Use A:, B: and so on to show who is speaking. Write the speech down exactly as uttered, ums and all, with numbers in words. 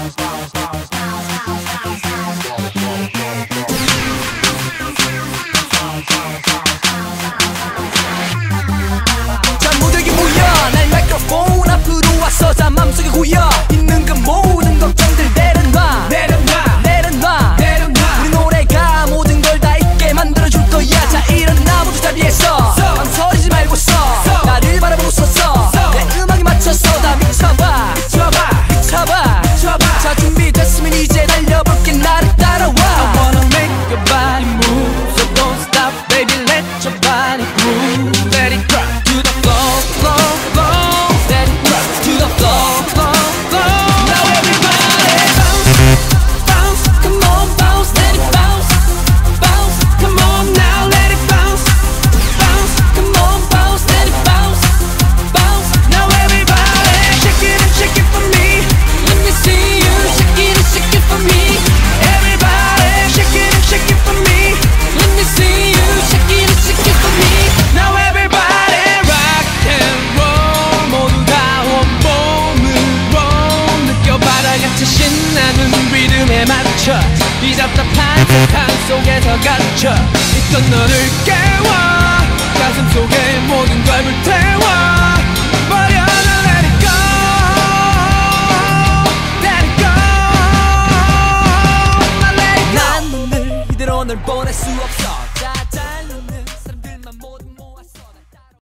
A: 자 모두에게 모여 날 마이크로폰 앞으로 와서 자 맘속에 고여 있는 그 모든 걱정들 내려놔 내려놔 내려놔 내려놔 우리 노래가 모든 걸 다 잊게 만들어줄 거야. 자 일어나 모두 자리에서 망설이지 말고 서 나를 바라보고 서서 내 음악에 맞춰서 다 미쳐봐 미쳐봐 미쳐봐 미쳐봐. 자 준비됐으면 이제 달려볼게 나를 따라와. I wanna make your body move so don't stop baby let your body move. Let it drop to the floor floor floor. Let it drop to the floor floor floor. Now everybody bounce bounce come on bounce let it bounce bounce come on now let it bounce bounce come on bounce let it bounce bounce. Now everybody shake it and shake it for me. Let me see you shake it and shake it for me. Everybody shake it and shake it for me. Let me see you shake it and shake it for me. Now everybody rock and roll 모두 다 온몸으로 느껴봐라 같이 신나는 리듬에 맞춰 이 답답한 세상 속에서 갇혀 있던 너를 깨워 가슴 속에 모든 걸 불태워.